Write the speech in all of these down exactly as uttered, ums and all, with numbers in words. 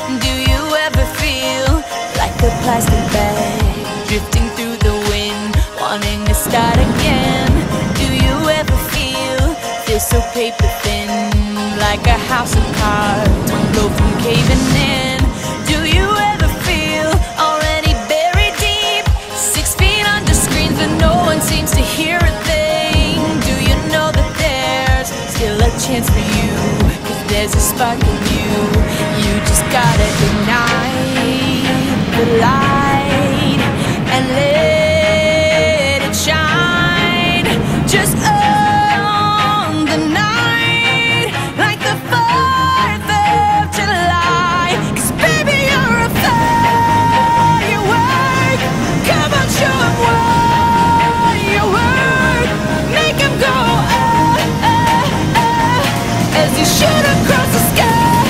Do you ever feel like a plastic bag drifting through the wind, wanting to start again? Do you ever feel, feel so paper thin, like a house of cards, one blow from caving in? Do you ever feel already buried deep, six feet under screens but no one seems to hear a thing? Do you know that there's still a chance for you, 'cause there's a spark in you? You just gotta ignite the light and let it shine. Just own the night like the fourth of July. 'Cause baby, you're a firework. Come on, show 'em what you work. Make 'em go ah, ah, ah, as you shoot across the sky.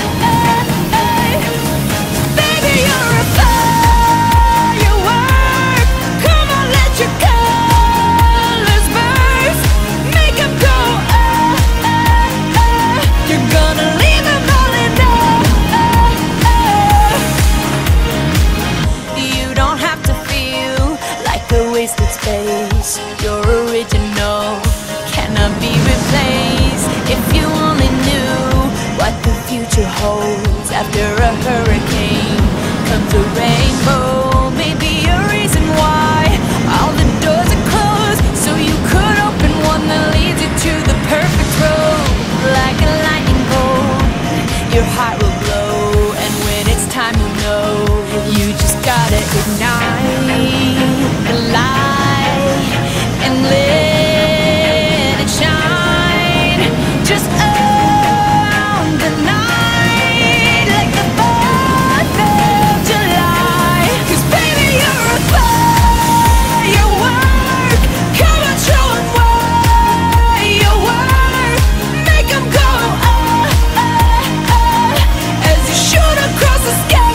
Baby, you're a firework. Come on, let your colors burst. Make 'em go ah, ah, ah. You're gonna leave 'em all in awe. You don't have to feel like a wasted space. Your original cannot be replaced. If you only knew what the future holds, after a hurricane comes a rainbow.